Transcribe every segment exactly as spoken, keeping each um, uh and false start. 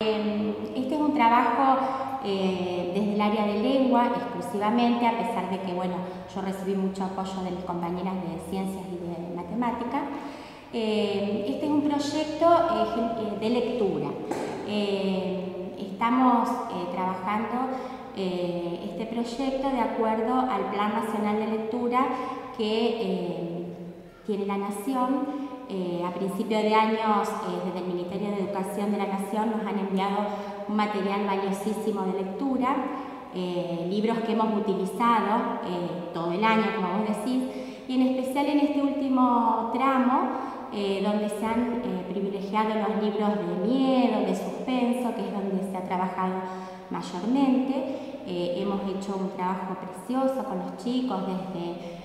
Este es un trabajo eh, desde el área de lengua exclusivamente, a pesar de que bueno, yo recibí mucho apoyo de mis compañeras de ciencias y de matemática. Eh, este es un proyecto eh, de lectura. Eh, estamos eh, trabajando eh, este proyecto de acuerdo al Plan Nacional de Lectura que eh, tiene la Nación. Eh, a principio de años, eh, desde el Ministerio de Educación de la Nación nos han enviado un material valiosísimo de lectura, eh, libros que hemos utilizado eh, todo el año, como vos decís, y en especial en este último tramo, eh, donde se han eh, privilegiado los libros de miedo, de suspenso, que es donde se ha trabajado mayormente. Eh, hemos hecho un trabajo precioso con los chicos, desde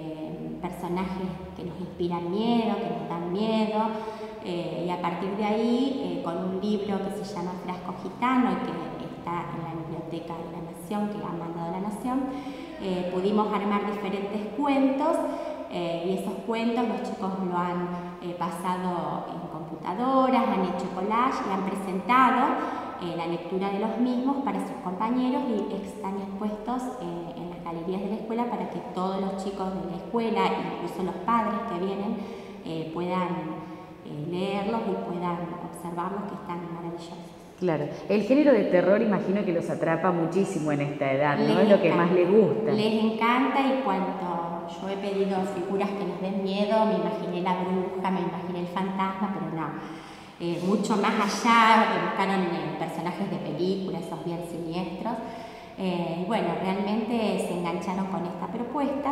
Eh, personajes que nos inspiran miedo, que nos dan miedo, eh, y a partir de ahí, eh, con un libro que se llama Frasco Gitano y que está en la Biblioteca de la Nación, que ha mandado la Nación, eh, pudimos armar diferentes cuentos, eh, y esos cuentos los chicos lo han eh, pasado en computadoras, han hecho collage y han presentado eh, la lectura de los mismos para sus compañeros y están expuestos eh, en las galerías de la escuela para que todos los chicos de la escuela, incluso los padres que vienen, eh, puedan eh, leerlos y puedan observarlos, que están maravillosos. Claro, el género de terror imagino que los atrapa muchísimo en esta edad, ¿no? Es lo que más les gusta. Les encanta, y cuando yo he pedido figuras que nos den miedo, me imaginé la bruja, me imaginé el fantasma, pero no. Eh, mucho más allá, buscaron eh, personajes de películas, esos bien siniestros. Eh, bueno, realmente se engancharon con esta propuesta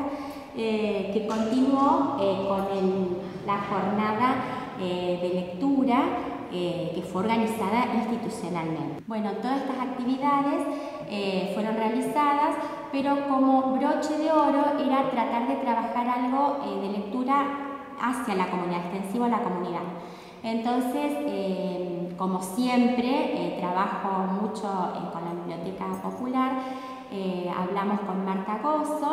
eh, que continuó eh, con el, la jornada eh, de lectura eh, que fue organizada institucionalmente. Bueno, todas estas actividades eh, fueron realizadas, pero como broche de oro era tratar de trabajar algo eh, de lectura hacia la comunidad, extensivo a la comunidad. Entonces, eh, como siempre, eh, trabajo mucho eh, con la Biblioteca Popular, eh, hablamos con Marta Gozo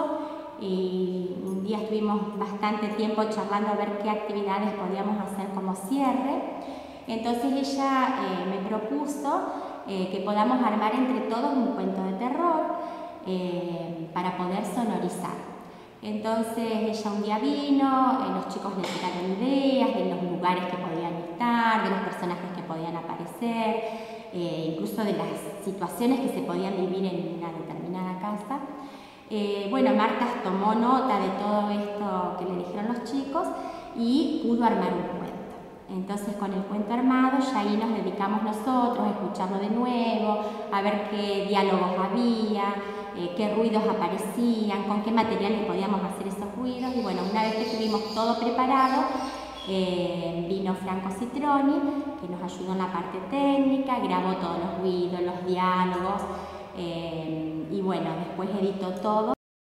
y un día estuvimos bastante tiempo charlando a ver qué actividades podíamos hacer como cierre. Entonces ella eh, me propuso eh, que podamos armar entre todos un cuento de terror eh, para poder sonorizar. Entonces ella un día vino, eh, los chicos le tiraron ideas de los lugares que podían estar, de los personajes que podían aparecer, eh, incluso de las situaciones que se podían vivir en una determinada casa. Eh, bueno, Marta tomó nota de todo esto que le dijeron los chicos y pudo armar un cuento. Entonces con el cuento armado ya ahí nos dedicamos nosotros a escucharlo de nuevo, a ver qué diálogos había, eh, qué ruidos aparecían, con qué materiales podíamos hacer esos ruidos. Y bueno, una vez que tuvimos todo preparado, eh, vino Franco Citroni, que nos ayudó en la parte técnica, grabó todos los ruidos, los diálogos, eh, y bueno, después editó todo.